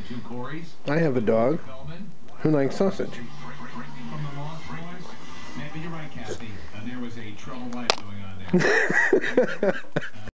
I have a dog who likes sausage. Maybe you're right, Kathy. There was a troubled life going on there.